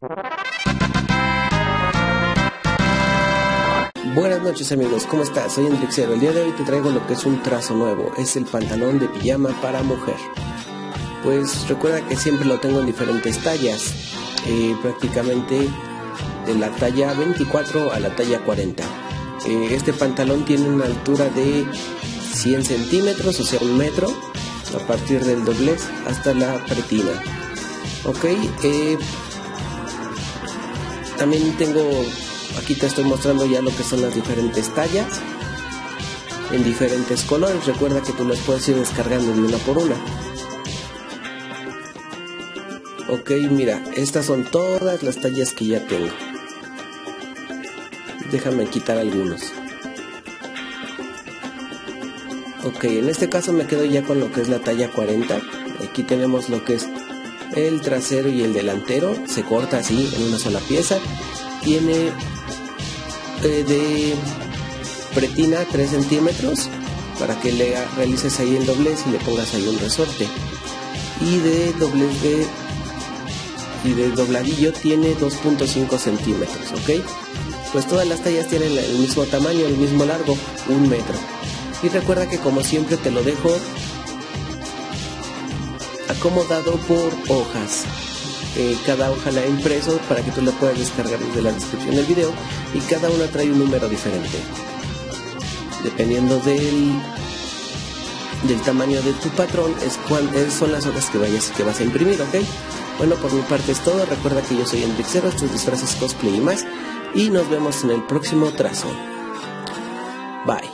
Buenas noches amigos, ¿cómo estás? Soy Hendrixero. El día de hoy te traigo lo que es un trazo nuevo. Es el pantalón de pijama para mujer. Pues recuerda que siempre lo tengo en diferentes tallas, prácticamente de la talla 24 a la talla 40. Este pantalón tiene una altura de 100 centímetros, o sea 1 metro, a partir del doblez hasta la pretina. Ok, también tengo, aquí te estoy mostrando ya lo que son las diferentes tallas en diferentes colores. Recuerda que tú las puedes ir descargando de una por una. Ok, mira, estas son todas las tallas que ya tengo. Déjame quitar algunos. Ok, en este caso me quedo ya con lo que es la talla 40. Aquí tenemos lo que es el trasero y el delantero. Se corta así en una sola pieza. Tiene de pretina 3 centímetros para que le realices ahí el doblez y le pongas ahí un resorte. Y de doblez de dobladillo tiene 2.5 centímetros, ¿ok? Pues todas las tallas tienen el mismo tamaño, el mismo largo, 1 metro. Y recuerda que como siempre te lo dejo acomodado por hojas. Cada hoja la he impreso para que tú la puedas descargar desde la descripción del video, y cada una trae un número diferente dependiendo del tamaño de tu patrón. Son las hojas que vas a imprimir, ¿ok? Bueno, por mi parte es todo. Recuerda que yo soy Hendrixero, estos disfraces, cosplay y más, y nos vemos en el próximo trazo. Bye.